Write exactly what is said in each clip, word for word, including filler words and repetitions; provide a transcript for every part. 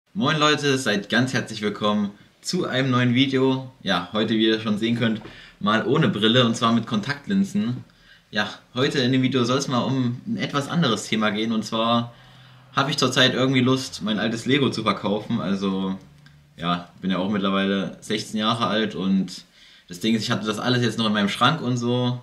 Moin Leute, seid ganz herzlich willkommen zu einem neuen Video. Ja, heute, wie ihr schon sehen könnt, mal ohne Brille und zwar mit Kontaktlinsen. Ja, heute in dem Video soll es mal um ein etwas anderes Thema gehen und zwar habe ich zurzeit irgendwie Lust, mein altes Lego zu verkaufen. Also, ja, bin ja auch mittlerweile sechzehn Jahre alt und das Ding ist, ich hatte das alles jetzt noch in meinem Schrank und so.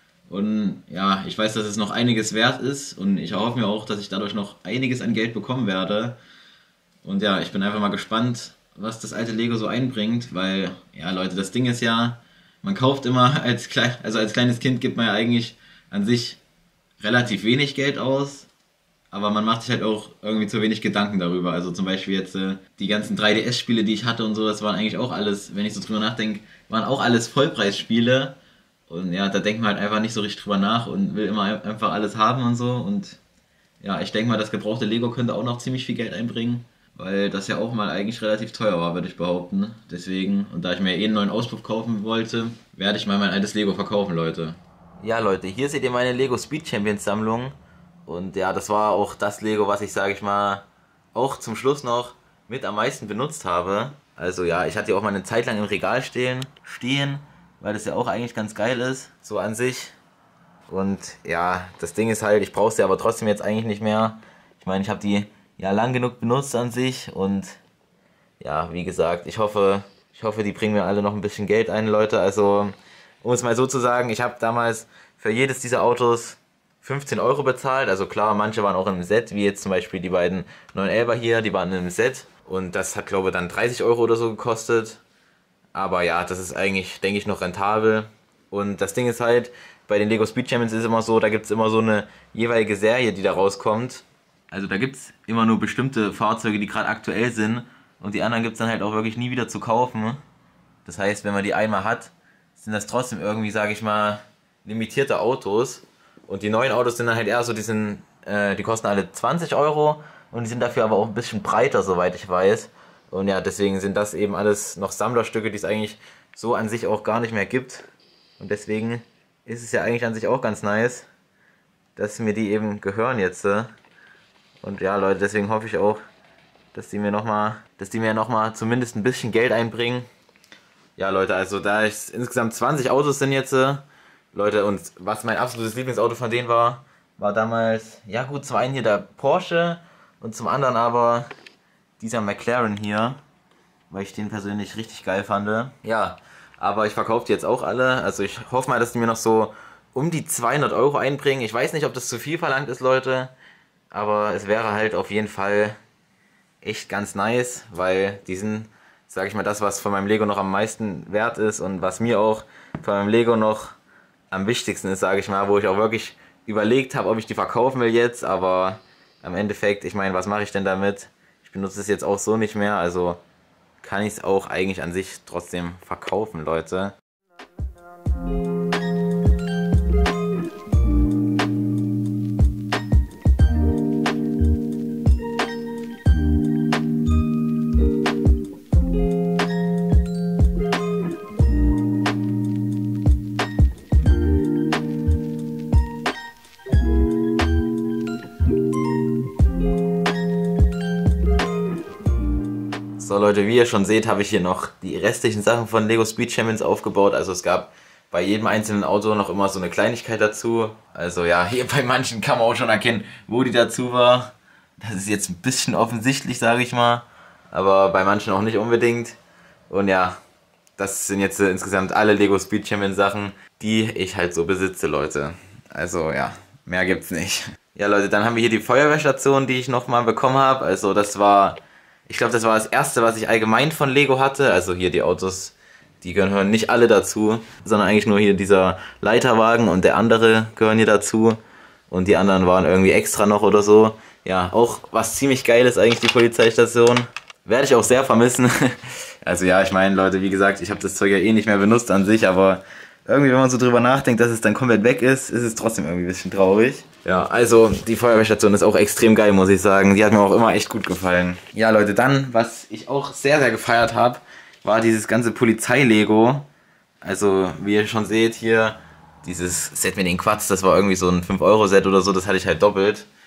Und ja, ich weiß, dass es noch einiges wert ist und ich erhoffe mir auch, dass ich dadurch noch einiges an Geld bekommen werde. Und ja, ich bin einfach mal gespannt, was das alte Lego so einbringt, weil, ja Leute, das Ding ist ja, man kauft immer als klein, also als kleines Kind gibt man ja eigentlich an sich relativ wenig Geld aus, aber man macht sich halt auch irgendwie zu wenig Gedanken darüber. Also zum Beispiel jetzt äh, die ganzen drei D S-Spiele, die ich hatte und so, das waren eigentlich auch alles, wenn ich so drüber nachdenke, waren auch alles Vollpreisspiele. Und ja, da denkt man halt einfach nicht so richtig drüber nach und will immer ein- einfach alles haben und so. Und ja, ich denke mal, das gebrauchte Lego könnte auch noch ziemlich viel Geld einbringen, weil das ja auch mal eigentlich relativ teuer war, würde ich behaupten. Deswegen, und da ich mir eh einen neuen Auspuff kaufen wollte, werde ich mal mein altes Lego verkaufen, Leute. Ja, Leute, hier seht ihr meine Lego Speed Champions Sammlung. Und ja, das war auch das Lego, was ich, sage ich mal, auch zum Schluss noch mit am meisten benutzt habe. Also ja, ich hatte ja auch mal eine Zeit lang im Regal stehen, stehen, weil das ja auch eigentlich ganz geil ist, so an sich. Und ja, das Ding ist halt, ich brauche sie aber trotzdem jetzt eigentlich nicht mehr. Ich meine, ich habe die ja lang genug benutzt an sich und ja, wie gesagt, ich hoffe, ich hoffe, die bringen mir alle noch ein bisschen Geld ein, Leute. Also, um es mal so zu sagen, ich habe damals für jedes dieser Autos fünfzehn Euro bezahlt. Also klar, manche waren auch in einem Set, wie jetzt zum Beispiel die beiden neun elfer hier, die waren in einem Set. Und das hat, glaube ich, dann dreißig Euro oder so gekostet. Aber ja, das ist eigentlich, denke ich, noch rentabel. Und das Ding ist halt, bei den Lego Speed Champions ist es immer so, da gibt es immer so eine jeweilige Serie, die da rauskommt. Also da gibt es immer nur bestimmte Fahrzeuge, die gerade aktuell sind. Und die anderen gibt es dann halt auch wirklich nie wieder zu kaufen. Das heißt, wenn man die einmal hat, sind das trotzdem irgendwie, sage ich mal, limitierte Autos. Und die neuen Autos sind dann halt eher so, die sind, äh, die kosten alle zwanzig Euro. Und die sind dafür aber auch ein bisschen breiter, soweit ich weiß. Und ja, deswegen sind das eben alles noch Sammlerstücke, die es eigentlich so an sich auch gar nicht mehr gibt. Und deswegen ist es ja eigentlich an sich auch ganz nice, dass mir die eben gehören jetzt. äh. Und ja, Leute, deswegen hoffe ich auch, dass die mir nochmal, dass die mir noch mal zumindest ein bisschen Geld einbringen. Ja, Leute, also da es insgesamt zwanzig Autos sind jetzt, äh, Leute, und was mein absolutes Lieblingsauto von denen war, war damals, ja gut, zum einen hier der Porsche und zum anderen aber dieser McLaren hier, weil ich den persönlich richtig geil fand. Ja, aber ich verkaufe die jetzt auch alle. Also ich hoffe mal, dass die mir noch so um die zweihundert Euro einbringen. Ich weiß nicht, ob das zu viel verlangt ist, Leute. Aber es wäre halt auf jeden Fall echt ganz nice, weil die sind, sag ich mal, das, was von meinem Lego noch am meisten wert ist und was mir auch von meinem Lego noch am wichtigsten ist, sage ich mal, wo ich auch wirklich überlegt habe, ob ich die verkaufen will jetzt. Aber am Endeffekt, ich meine, was mache ich denn damit? Ich benutze es jetzt auch so nicht mehr, also kann ich es auch eigentlich an sich trotzdem verkaufen, Leute. So Leute, wie ihr schon seht, habe ich hier noch die restlichen Sachen von Lego Speed Champions aufgebaut. Also es gab bei jedem einzelnen Auto noch immer so eine Kleinigkeit dazu. Also ja, hier bei manchen kann man auch schon erkennen, wo die dazu war. Das ist jetzt ein bisschen offensichtlich, sage ich mal. Aber bei manchen auch nicht unbedingt. Und ja, das sind jetzt äh, insgesamt alle Lego Speed Champions Sachen, die ich halt so besitze, Leute. Also ja, mehr gibt's nicht. Ja Leute, dann haben wir hier die Feuerwehrstation, die ich nochmal bekommen habe. Also das war... Ich glaube, das war das erste, was ich allgemein von Lego hatte. Also hier die Autos, die gehören nicht alle dazu, sondern eigentlich nur hier dieser Leiterwagen und der andere gehören hier dazu. Und die anderen waren irgendwie extra noch oder so. Ja, auch was ziemlich geil ist eigentlich die Polizeistation. Werde ich auch sehr vermissen. Also ja, ich meine, Leute, wie gesagt, ich habe das Zeug ja eh nicht mehr benutzt an sich, aber irgendwie, wenn man so drüber nachdenkt, dass es dann komplett weg ist, ist es trotzdem irgendwie ein bisschen traurig. Ja, also die Feuerwehrstation ist auch extrem geil, muss ich sagen. Die hat mir auch immer echt gut gefallen. Ja, Leute, dann, was ich auch sehr, sehr gefeiert habe, war dieses ganze Polizei-Lego. Also, wie ihr schon seht hier, dieses Set mit den Quads, das war irgendwie so ein fünf Euro Set oder so, das hatte ich halt doppelt.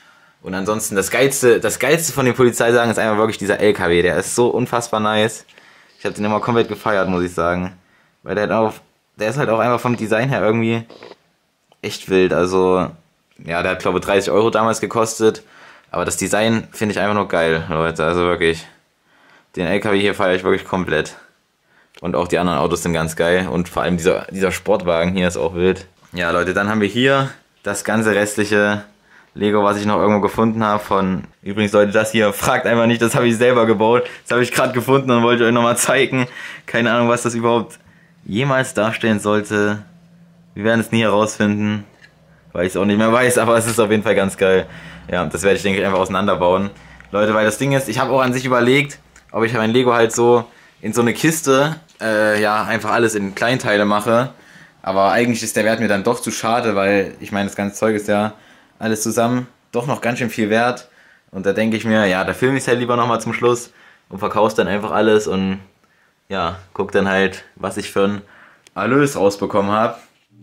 Und ansonsten, das Geilste, das Geilste von den Polizeisachen ist einfach wirklich dieser L K W. Der ist so unfassbar nice. Ich habe den immer komplett gefeiert, muss ich sagen. Weil der, hat auch, der ist halt auch einfach vom Design her irgendwie echt wild. Also, ja, der hat glaube ich dreißig Euro damals gekostet. Aber das Design finde ich einfach nur geil, Leute. Also wirklich, den L K W hier feiere ich wirklich komplett. Und auch die anderen Autos sind ganz geil. Und vor allem dieser, dieser Sportwagen hier ist auch wild. Ja, Leute, dann haben wir hier das ganze restliche Lego, was ich noch irgendwo gefunden habe von... Übrigens, Leute, das hier, fragt einfach nicht, das habe ich selber gebaut. Das habe ich gerade gefunden und wollte euch nochmal zeigen. Keine Ahnung, was das überhaupt jemals darstellen sollte. Wir werden es nie herausfinden, weil ich es auch nicht mehr weiß, aber es ist auf jeden Fall ganz geil. Ja, das werde ich, denke ich, einfach auseinanderbauen. Leute, weil das Ding ist, ich habe auch an sich überlegt, ob ich mein Lego halt so in so eine Kiste, äh, ja, einfach alles in Kleinteile mache. Aber eigentlich ist der Wert mir dann doch zu schade, weil ich meine, das ganze Zeug ist ja alles zusammen doch noch ganz schön viel wert. Und da denke ich mir, ja, da filme ich es halt lieber nochmal zum Schluss und verkaufe dann einfach alles und ja, guck dann halt, was ich für ein Erlös rausbekommen habe.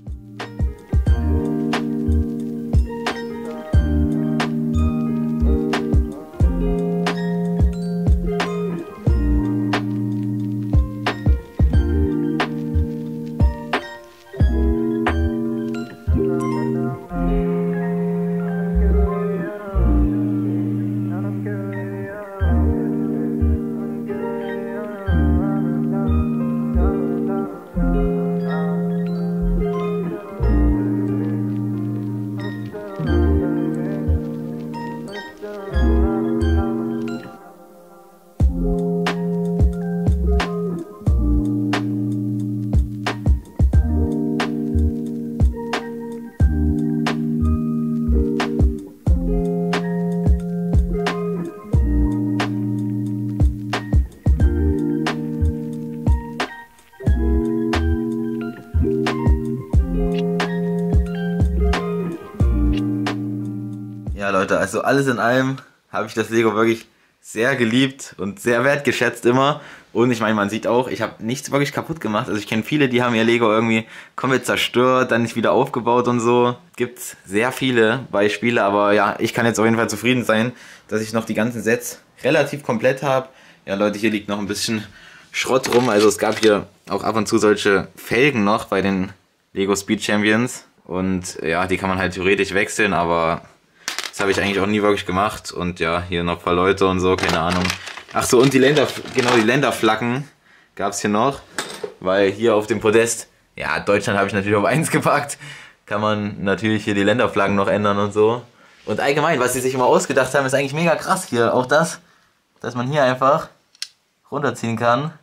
Ja, Leute, also alles in allem habe ich das Lego wirklich sehr geliebt und sehr wertgeschätzt immer. Und ich meine, man sieht auch, ich habe nichts wirklich kaputt gemacht. Also ich kenne viele, die haben ihr Lego irgendwie komplett zerstört, dann nicht wieder aufgebaut und so. Gibt's sehr viele Beispiele, aber ja, ich kann jetzt auf jeden Fall zufrieden sein, dass ich noch die ganzen Sets relativ komplett habe. Ja, Leute, hier liegt noch ein bisschen Schrott rum. Also es gab hier auch ab und zu solche Felgen noch bei den Lego Speed Champions. Und ja, die kann man halt theoretisch wechseln, aber das habe ich eigentlich auch nie wirklich gemacht. Und ja, hier noch ein paar Leute und so, keine Ahnung. Ach so, und die Länder, genau, die Länderflaggen gab es hier noch. Weil hier auf dem Podest, ja, Deutschland habe ich natürlich auf eins gepackt. Kann man natürlich hier die Länderflaggen noch ändern und so. Und allgemein, was sie sich immer ausgedacht haben, ist eigentlich mega krass hier. Auch das, dass man hier einfach runterziehen kann.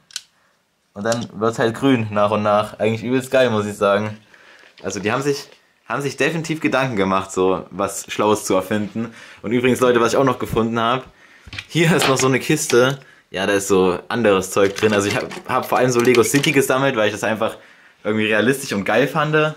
Und dann wird es halt grün nach und nach. Eigentlich übelst geil, muss ich sagen. Also die haben sich... haben sich definitiv Gedanken gemacht, so was Schlaues zu erfinden. Und übrigens, Leute, was ich auch noch gefunden habe, hier ist noch so eine Kiste. Ja, da ist so anderes Zeug drin. Also ich habe hab vor allem so Lego City gesammelt, weil ich das einfach irgendwie realistisch und geil fand.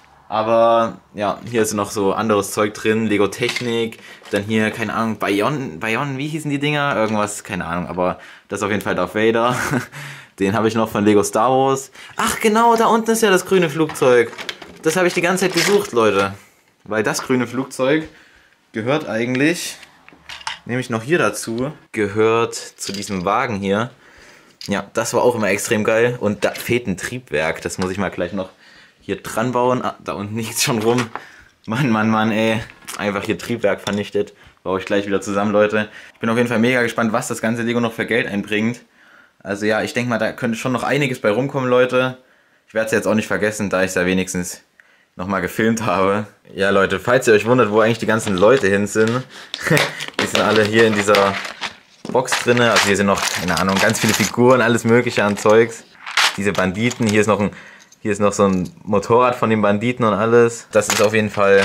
Aber ja, hier ist noch so anderes Zeug drin. Lego Technik, dann hier, keine Ahnung, Bayon, Bayon, wie hießen die Dinger? Irgendwas, keine Ahnung, aber das ist auf jeden Fall Darth Vader. Den habe ich noch von Lego Star Wars. Ach genau, da unten ist ja das grüne Flugzeug. Das habe ich die ganze Zeit gesucht, Leute. Weil das grüne Flugzeug gehört eigentlich, nämlich noch hier dazu, gehört zu diesem Wagen hier. Ja, das war auch immer extrem geil. Und da fehlt ein Triebwerk. Das muss ich mal gleich noch hier dran bauen. Ah, da unten liegt es schon rum. Mann, Mann, Mann, ey. Einfach hier Triebwerk vernichtet. Baue ich gleich wieder zusammen, Leute. Ich bin auf jeden Fall mega gespannt, was das ganze Lego noch für Geld einbringt. Also ja, ich denke mal, da könnte schon noch einiges bei rumkommen, Leute. Ich werde es jetzt auch nicht vergessen, da ich es ja wenigstens nochmal gefilmt habe. Ja, Leute, falls ihr euch wundert, wo eigentlich die ganzen Leute hin sind, die sind alle hier in dieser Box drin. Also hier sind noch, keine Ahnung, ganz viele Figuren, alles mögliche an Zeugs. Diese Banditen, hier ist noch ein, hier ist noch so ein Motorrad von den Banditen und alles. Das ist auf jeden Fall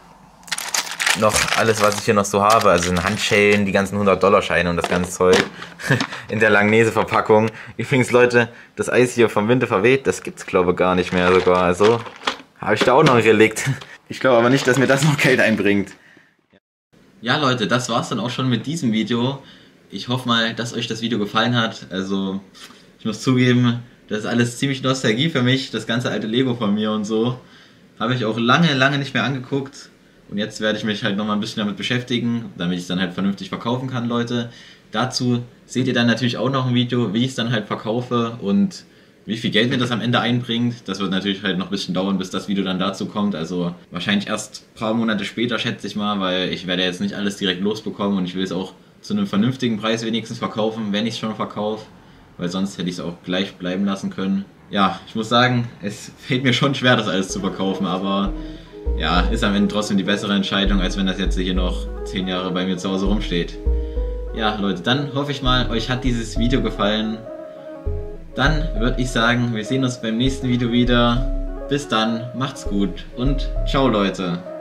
noch alles, was ich hier noch so habe. Also in Handschellen, die ganzen hundert-Dollar-Scheine und das ganze Zeug. In der Langnese-Verpackung. Übrigens, Leute, das Eis hier vom Winde verweht, das gibt's, glaube ich, gar nicht mehr sogar. Also habe ich da auch noch ein Relikt. Ich glaube aber nicht, dass mir das noch Geld einbringt. Ja, Leute, das war's dann auch schon mit diesem Video. Ich hoffe mal, dass euch das Video gefallen hat. Also, ich muss zugeben, das ist alles ziemlich Nostalgie für mich. Das ganze alte Lego von mir und so. Habe ich auch lange, lange nicht mehr angeguckt. Und jetzt werde ich mich halt nochmal ein bisschen damit beschäftigen, damit ich es dann halt vernünftig verkaufen kann, Leute. Dazu seht ihr dann natürlich auch noch ein Video, wie ich es dann halt verkaufe und wie viel Geld mir das am Ende einbringt. Das wird natürlich halt noch ein bisschen dauern, bis das Video dann dazu kommt. Also wahrscheinlich erst ein paar Monate später, schätze ich mal, weil ich werde jetzt nicht alles direkt losbekommen und ich will es auch zu einem vernünftigen Preis wenigstens verkaufen, wenn ich es schon verkaufe, weil sonst hätte ich es auch gleich bleiben lassen können. Ja, ich muss sagen, es fällt mir schon schwer, das alles zu verkaufen, aber ja, ist am Ende trotzdem die bessere Entscheidung, als wenn das jetzt hier noch zehn Jahre bei mir zu Hause rumsteht. Ja, Leute, dann hoffe ich mal, euch hat dieses Video gefallen. Dann würde ich sagen, wir sehen uns beim nächsten Video wieder. Bis dann, macht's gut und ciao, Leute.